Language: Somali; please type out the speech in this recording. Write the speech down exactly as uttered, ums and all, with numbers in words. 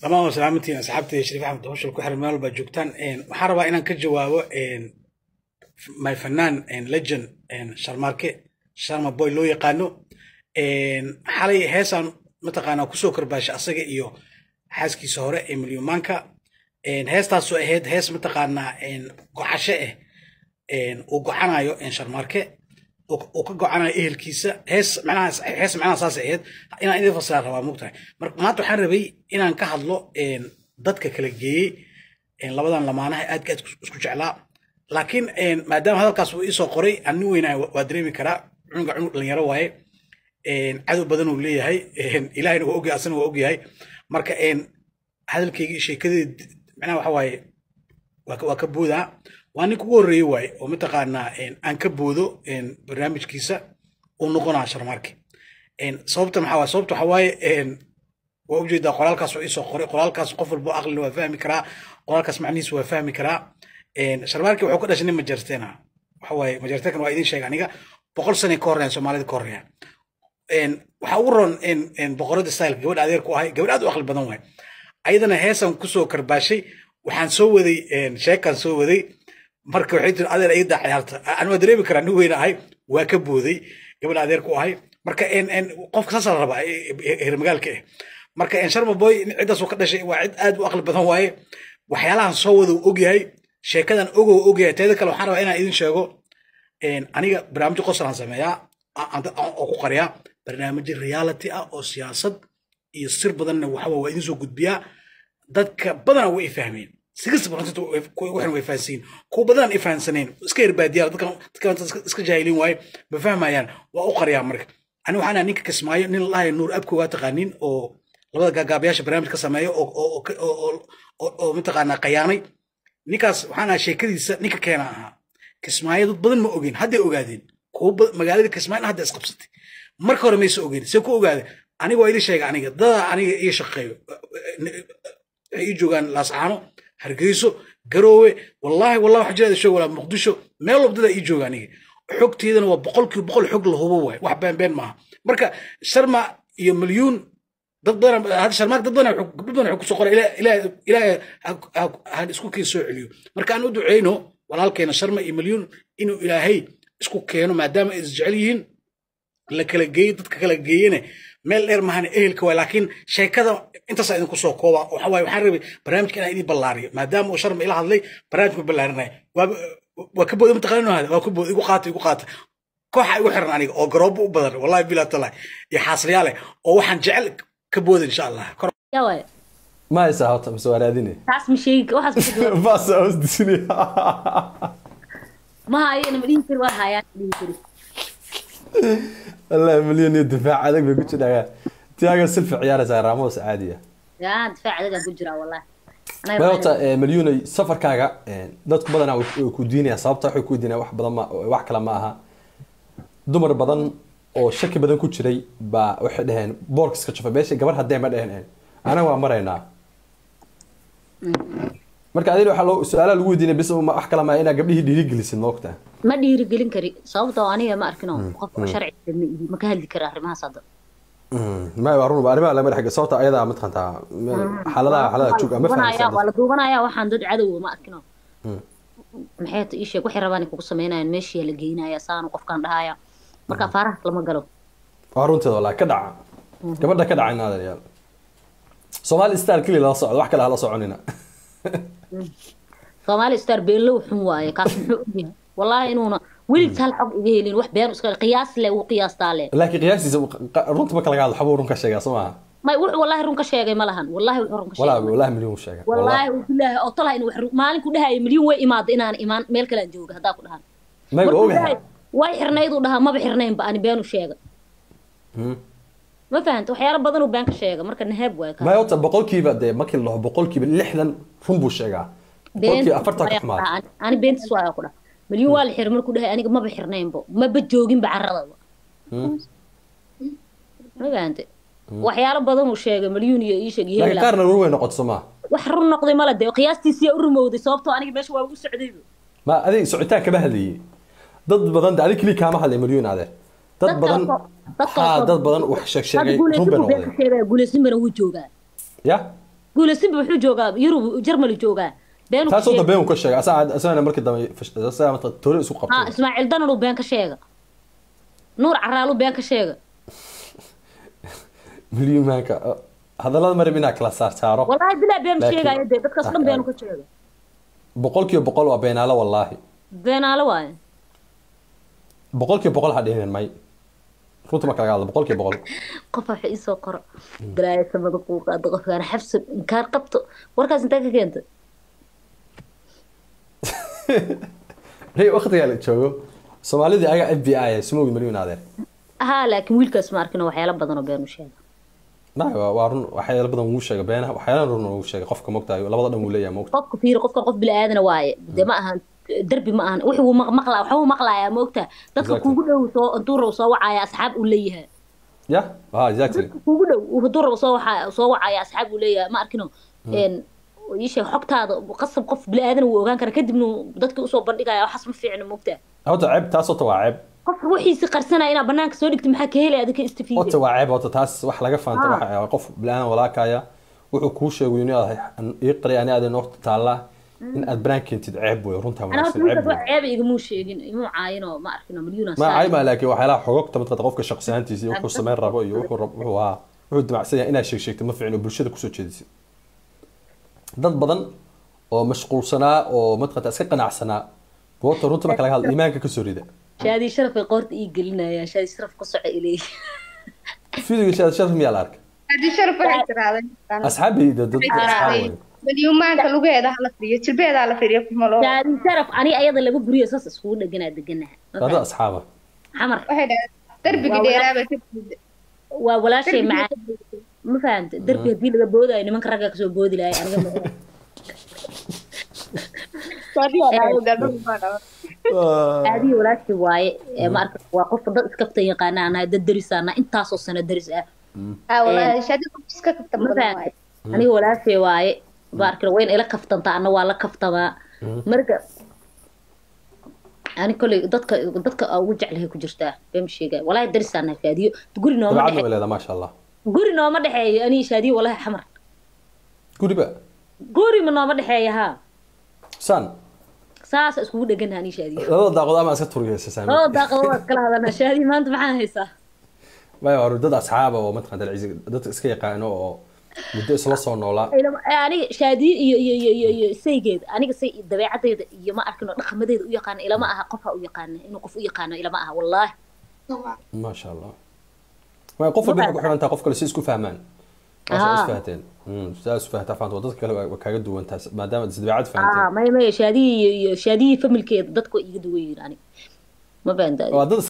تمام سلامتي أصحابتي شريف أحمد هوش الكحر مال بجوكتان إن وحربا إن كجوابه إن ما فنان إن لجن إن شرماركي شرما بوي لو يقانو إن حالي هيسان متقانا كسوكر باش أصيغ إيو حاسكي سهورة إمليو مانكا إن هيستا سو إهيد هيس متقانا إن قعشة إن وقعنا يو إن شرماركي وكقعنا إيه الكيسة هيس معناها هيس معناها أساس إيه إن إذا فصل روا مقطع ما تحربي إن أنا كحضلو إن ضدك كلجي إن لبضان لما أنا أدك أسكت على لكن إن ما دام هذا القصو إيسو قري أنو وين ودريمي كرا عنق عنق اللي يروه إن عدو بدنه ليه هاي إن إلهي هو أوجي أصلا هو أوجي هاي مركا إن هذا الكي شيء كذا معناه حواي وكبودا وأنا كقول ريواي ومتقارنا إن أنكبودو إن برنامج كيسة ونقول عشر مارك إن صوبت محاوى صوبت حواي إن ووجد قرال كاس وإيسو قري قرال كاس قفل بأغل وفهم كرا قرال كاس معنيس وفهم كرا إن شرمارك وحكود عشان مجرتنا حواي مجرتك وايدين شيء يعني بقول سنة كوريا سومالي كوريا إن وحورن إن إن بقرد ستايل جود عذير كوهاي جود عدو أغل بدنوه أيضا هيسا كسو كرباشي وحنسوي ذي إن شيء كان سوي ذي marka waxay tir adeer ay daxayarta aan ma dareemi karaa nin weyn ahay waa ka booday gabadha adeer ku ahay marka in in qofka saas raba heer magaalka ah marka in sharma boy ciidaas uu ka dhashay waa cid aad u aqal badan waaye waxyaalahan soo wada og yahay sheekadan ogo og yahay teeda kale waxaan rabaa inaan idin sheego in aniga barnaamij qosolan sameeyaa oo ku qariya barnaamij reality ah oo siyaasad iyo sir badan waxa waa idin soo gudbiya dadka badan way fahmeen سجلت برانتو وإحنا ويفانسين كو بدن إفانسين سكير باديار ذكر ذكر سك جاهلين واي بفهم يعني وأقرأ يا مرك أنا وحنا نيك كسمايو نين الله النور أبكو واتقانين أو لبدا جابياش برامج كسمايو أو أو أو أو أو متقانا قياني نيكاس وحنا شيء كذي نيك كينا كسمايو بدن ما أوجين هدي أوجادين كو مجال كسمايو هدي أسقبستي مرك ورا ميس أوجين سكو أوجاد أنا وايد شيء أنا ده أنا إيش شقيو يجوعان لاسعانو hargeyso garoowe wallahi wallahi waxa jirada show wala muqdisho meel wabdada ii joogaaniga xogteedana waa boqolkiiba boqol xog la hubo way wax been been maaha marka sharma iyo milyuun dad badan hada sharma dad badan xog badan ku soo qoray ila ila ila aan isku keen soo celiyo marka aan u duceeyno walaalkeena sharma iyo milyuun inuu ilaahay isku keeno maadaama ay isjecel yihiin la kala geeyo dadka kala geeyene meel dheer mahan ehelka waa laakiin sheekada inta saa idin ku soo kooba waxa way waxaan rabay barnaamijka inaan idin ballaariyo maadaama uu sharma ila hadlay barnaamijku ballaarinay waa waa ka boodo mutaqaano hada waa ku boodo igu qaatay igu qaatay kooxa igu xiran aniga oo garoob u badan wallahi bilaa talaa iyo xaasriyaale oo waxaan jecel ka boodo insha Allah yaaway ma isa hawta maswaraadini taas misheeg waxaas ku bas aas disini ma hayeen ma dhiin kar waa hayaan dhiin kar الله مليون يدفع عليك بيقول لك تياجا سلف عيارة زي راموس عادية يا دفع عليك بجرا والله ما يوتا مليون سفر كاجا دتك بدنا وكوديني صابته وكوديني واحد بدن ما واحد كلام معها دمر بدن أو شك بدن كوتشري با واحد هن بوركس كشوف بيش قبل هدي ما هن أنا وأمرنا marka adiga waxa loo su'aalaha lagu weydiinay bis ma wax kala ma ina gabdhihii dhiiri gelisin noqta ma dhiiri gelin kari sababtoo aniga ma arkino qof sharci ma ka hadli kara arrimaha sada ma warun arrimaha lama xaga sababta ayada ma taqanta xaaladaha xaaladaha joog ama fahamsan wala duubanaya waxaan dad cadow ma arkino maxay tii sheeg waxay rabaan ku sameeyaan meeshii la geynaya saan qofkan dhahaya marka faarax lama galo warunteeda wala ka dhaca gabadha ka dhacayna yaal Somali star kili la socdo wax kale la soconina Somali star beelo xun waaye kaas muxuu yahay wallahi inuuna wili tal xog iga helin wax been iska qiyaas leh oo qiyaasta leh laakiin qiyaasiisa runta ma kala qaado xabo runka sheega Soomaa ma wuxuu wallahi runka sheegay ma lahan wallahi wuxuu runka sheegay wallahi wallahi milyan sheega wallahi wallahi oo talahay inuu maalin ku dhahay milyan way imaad inaan imaan meel kale jooga hadaa ku dhahan ma ogahay way xirnayd u dhaha ma xirnayn ba aan beenu sheega ما فهمت وحياة بدن وبنك شيء مركز نهب وياك ما يوصل بقول كيف ده ما كل له بقول كيف لحدا فنبو الشجع بقول كيف أفرتك حمار أنا بنت سواء كله مليون والي حرمر كله أنا ما بحرنين بو ما بتجوجين بعرضه ما فهمت وحياة بدن وشيء مليون يعيش جيه لكن كارنا روي نقط سما وحرر نقد مال ده قياستي سي أرمودي صوبته أنا مش واقول سعودي ما هذه سعودية كبهذه ضد بدن ده عليك ليه كام حل مليون هذا dad badan ha dad badan wax sheeg sheegay run been oo guulaysan bana wuu joogaa ya guulaysinba wuxuu joogaa yurub jarmali joogaa been taas oo dambe uu ka sheegay asaa asaana markii dambe asaa mata toore isu ha qabtay ismaaciil danan uu been ka sheega nuur caraalu been ka sheega milyuumaanka hadallada marib inaa kala saar saaro wallaahi bilaa been Laakiin- sheegaya dee dadkaas dhan beenu ka sheega boqolkiiba boqol waa beenaalo wallaahi beenaalo waaye boqolkiiba boqol ha dhihinin may runta ma kala hadlo boqolkiiba boqol qof waxa ii soo qoro dalaaya samada kuu qaado qofkaan xabsan inkaar qabto warkaas intee ka keenta hey waqtiga la joogo soomaalidii aga f b i smogi milyuun adeer haa laakiin wiilkaas ma arkino waxyaalo badan oo beenu sheega naay waa waa run waxyaalo badan wuu sheegay beenaha waxyaalo run wuu sheegay qofka mogtahay labada dhan wuu leeyahay mogta qofka fiiri qofkan qof bili aadana waaye dee ma ahan derbi ma ahan wuxuu maqlaa waxbuu maqlayaa moogta dadka Exactly. kuugu dhow soo intuu rabo soo wacaya asxaab uu leeyahay ya ha exactly kuugu dhow hadduu rabo soo waxa soo wacaya asxaab uu leeyahay ma arkino een ii sheeg xogtaada qasab qof bili aadan wuu ogaan kara kadibna dadka usoo bandhigaya waxaas ma fiicno moogta horta ceeb taas horta waa ceeb qof ruuxiisi qarsanaya inaad banaanka soo dhigto maxaa ka helaya adika horta istifiide waa ceeb horta taas wax laga faanta Ah. waxa qof bilaan walaakaya wuxuu kuu sheegay inuu aad ii qari ani aad noqto taala in aad brand keentid ceeb way runta ana ma horta wiilkaas wax ceeba igama sheegin imuu caayinoo ma arkino milyuuna ma ay ma laakiin waxyaalaha xogogta mid qofka shakhsiyaantiisa iyo wuxuu sameyn rabo iyo wuxuu rabo wuxuu ahaa wuxuu damacsan yahay inaad sheeg sheegto ma fiicno bulshada kusoo jeedisid dad badan oo mashquulsanaa oo madqata iska qanacsanaa goobta runta marka laga hadlo iimaanka ka soo rida shaadii sharaf ay qoorta ii gelinayaan shaadii sharaf ku soco ilay fiidiga shaad sharaf miyaa la arkay haddii sharaf waxay tiraahday asxaabi dad dad asxaab way malyuumaanka lugeeda hala fiiriyo jilbeeda la fiiriyo kuma loo shaadii sharaf ani ayada laba guriyo saas iskugu dhaganaa deganaha dad asxaaba xamar waxay dhahay darbigii Waa dheeraaba ka buuda waa walaashay macaan ma fahamta darbi haddii laga boodayo nimanka ragga kasoo boodi lahay aniga ma aadii walaashay waaye ee ma arka waa qofka dad iskafta yaqaana anahay dad darisaana intaasoo sano daris ah haa walahi shaadi qof iska kafta ma badan fahamta aniga walaashay waaye ma arka wayn ila kaftantaa ana waa la kaftamaa marka ani koley dadka dadka aan ugu jeclahay ku jirtaa been sheegay walaahi darisaana shaadiyo guri nooma dabacad dhexeeyo way leedahay maasha allah guri nooma dhexeeyo ani shaadiyo walaahi xamar guriba guri ma nooma dhexeeyo haa san saas iskugu dheganaha ani shaadiyo labada daaqood ama iska turgaysa saami oo daaqado waa kala hadana shaadiyo maanta maxaa haysaa way waa dad asxaaba oo madqan dal ciisi dad iska yaqaano oo muddo isla soo noolaa aniga shaadiyo iyo iyo iyo iyo iyo saygeeda aniga say dabeecadeyda iyo ma arkino dhaqamadeeda u yaqaana ilama aha qofa u yaqaana inuu qof u yaqaano ilama aha wallaahi maasha allah way qof walba ku xiran tahay qof kale si isku fahmaan Ah. is fahteen mm saas fahtaa faanto dad kale waa kaaga duwan taas maadaama is dabeecad ah fahanteen may may shaadiyo iyo iyo shaadiyo familkeeda dadku iga duwan yihiin aniga ma fahantaa waa dad